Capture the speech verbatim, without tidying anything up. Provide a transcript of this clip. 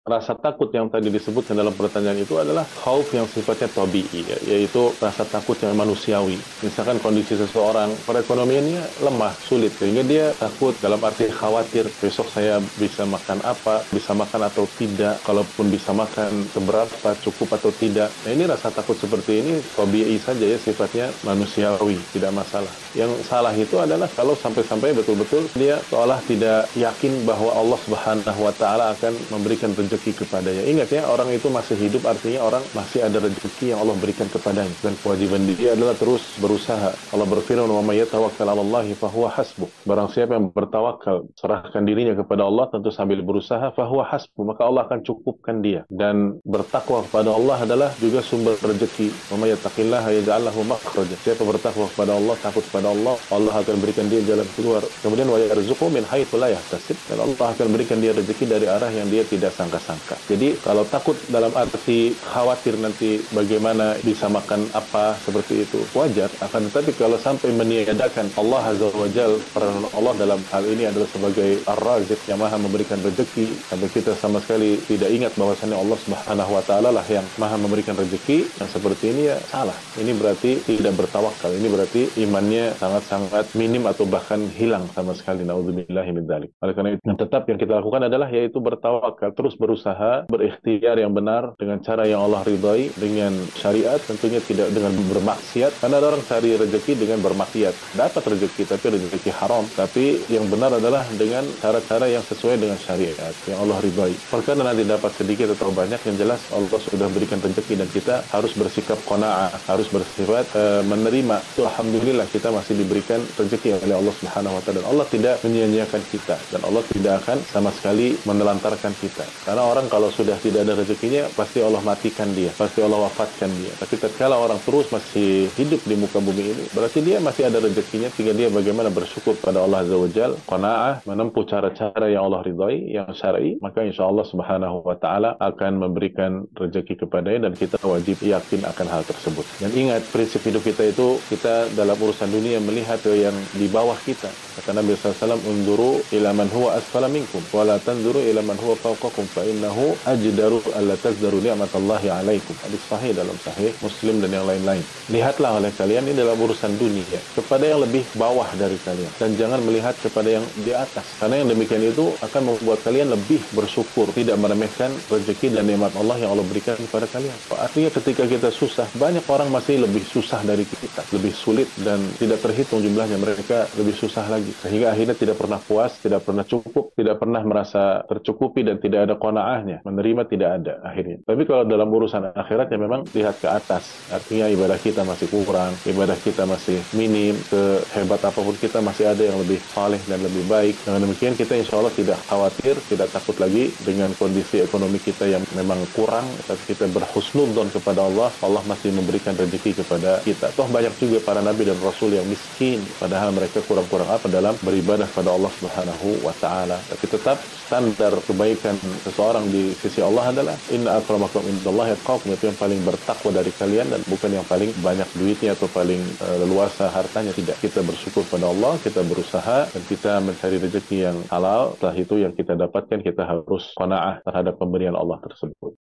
Rasa takut yang tadi disebutkan dalam pertanyaan itu adalah khauf yang sifatnya tabi'i, ya, yaitu rasa takut yang manusiawi. Misalkan kondisi seseorang perekonomiannya lemah, sulit, sehingga dia takut dalam arti khawatir besok saya bisa makan apa, bisa makan atau tidak, kalaupun bisa makan seberapa, cukup atau tidak. Nah, ini rasa takut seperti ini tabi'i saja ya, sifatnya manusiawi, tidak masalah. Yang salah itu adalah kalau sampai-sampai betul-betul dia seolah tidak yakin bahwa Allah Subhanahu wa taala akan memberikan rezeki kepadanya. Ingat ya, orang itu masih hidup artinya orang masih ada rezeki yang Allah berikan kepadanya, dan kewajiban dia adalah terus berusaha. Allah berfirman, "Wa may yatawakkal 'alallahi fahuwa hasbuh." Barang siapa yang bertawakal, serahkan dirinya kepada Allah, tentu sambil berusaha, fahuwa hasbuh, maka Allah akan cukupkan dia. Dan bertakwa kepada Allah adalah juga sumber rezeki. "Wa may yattaqillaha yaj'al lahu makhraja." Siapa bertakwa kepada Allah, takut kepada Allah, Allah akan berikan dia jalan keluar. Kemudian wa yarzuqhu min haitsu la yahtasib, dan Allah akan berikan dia rezeki dari arah yang dia tidak sangka-sangka. Jadi kalau takut dalam arti khawatir nanti bagaimana bisa makan apa seperti itu wajar, akan tetapi kalau sampai meniadakan Allah Azza wa Jalla, peran Allah dalam hal ini adalah sebagai Ar-Razik yang maha memberikan rezeki, sampai kita sama sekali tidak ingat bahwasanya Allah Subhanahu wa taala lah yang maha memberikan rezeki, yang seperti ini ya salah. Ini berarti tidak bertawakal. Ini berarti imannya sangat-sangat minim atau bahkan hilang sama sekali. Nauzubillahi min dzalik. Oleh karena itu, yang tetap yang kita lakukan adalah yaitu bertawakal, terus berusaha, berikhtiar yang benar dengan cara yang Allah ridhai, dengan syariat, tentunya tidak dengan bermaksiat. Karena ada orang cari rezeki dengan bermaksiat, dapat rezeki tapi rezeki haram. Tapi yang benar adalah dengan cara-cara yang sesuai dengan syariat yang Allah ridhai. Perkara nanti dapat sedikit atau banyak, yang jelas Allah sudah berikan rezeki dan kita harus bersikap qanaah, harus bersifat uh, menerima. Itu alhamdulillah kita masih diberikan rezeki oleh Allah Subhanahu wa taala, dan Allah tidak menyia-nyiakan kita, dan Allah tidak akan sama sekali menelantarkan kita. Karena orang kalau sudah tidak ada rezekinya, pasti Allah matikan dia, pasti Allah wafatkan dia. Tapi tatkala orang terus masih hidup di muka bumi ini, berarti dia masih ada rezekinya. Tinggal dia bagaimana bersyukur pada Allah Azza wa Jalla, qanaah, menempuh cara-cara yang Allah ridhai, yang syar'i, maka insya Allah Subhanahu wa taala akan memberikan rezeki kepadanya, dan kita wajib yakin akan hal tersebut. Dan ingat, prinsip hidup kita itu, kita dalam urusan dunia melihat yang di bawah kita. Kata Nabi sallallahu alaihi wasallam, "Unduru ila man huwa asfala minkum, wa la tanzuru ila man huwa fawqakum, fa innahu ajdaru alla tazdaru ni'matallahi 'alaikum." Hadis sahih dalam Sahih Muslim dan yang lain-lain. Lihatlah oleh kalian ini dalam urusan dunia kepada yang lebih bawah dari kalian, dan jangan melihat kepada yang di atas. Karena yang demikian itu akan membuat kalian lebih bersyukur, tidak meremehkan rezeki dan nikmat Allah yang Allah berikan kepada kalian. Artinya ketika kita susah, banyak orang masih lebih susah dari kita, lebih sulit, dan tidak terhitung jumlahnya, mereka lebih susah lagi. Sehingga akhirnya tidak pernah puas, tidak pernah cukup, tidak pernah merasa tercukupi, dan tidak ada qanaahnya, menerima tidak ada akhirnya. Tapi kalau dalam urusan akhirat ya memang lihat ke atas. Artinya ibadah kita masih kurang, ibadah kita masih minim, sehebat apapun kita masih ada yang lebih saleh dan lebih baik. Dengan demikian kita insya Allah tidak khawatir, tidak takut lagi dengan kondisi ekonomi kita yang memang kurang, tapi kita berhusnudzon kepada Allah, Allah masih memberikan rezeki kepada kita. Toh banyak juga para nabi dan rasul yang miskin, padahal mereka kurang-kurang apa dalam beribadah pada Allah Subhanahu wa taala. Tapi tetap standar kebaikan seseorang di sisi Allah adalah inna akramakum indallahi atqakum, itu yang paling bertakwa dari kalian, dan bukan yang paling banyak duitnya atau paling uh, leluasa hartanya. Tidak, kita bersyukur pada Allah, kita berusaha, dan kita mencari rezeki yang halal. Setelah itu yang kita dapatkan, kita harus qanaah terhadap pemberian Allah tersebut.